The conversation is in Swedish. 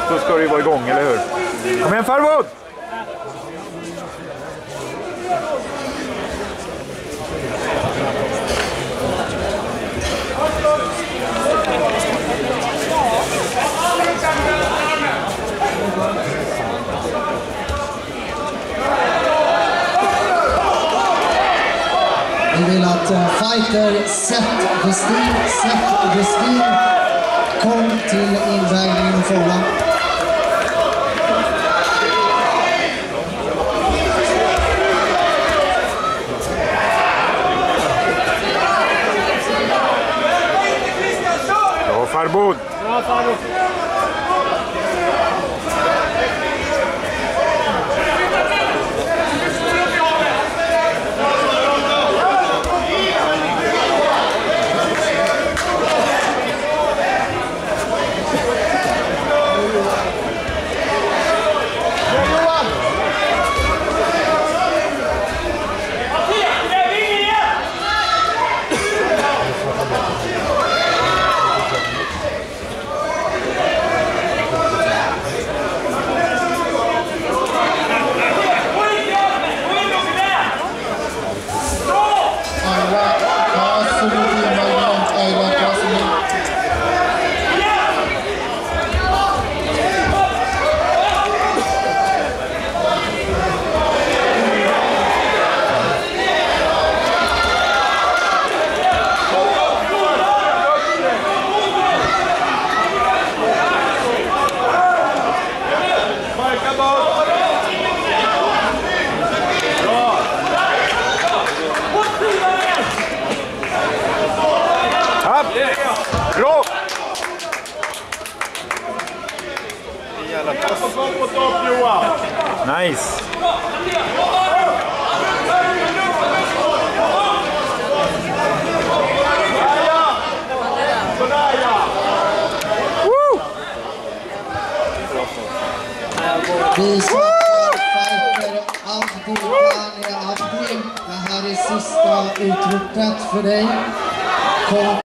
så ska det ju vara igång, eller hur? Kom igen, Farwood! Vi vill att fighter Seth Westin kom till invägningen och fålla. Bra Farwood! Bra Farwood! Bra! Nice! Vi släpper fighter Abdi. Det här är sista utropet för dig.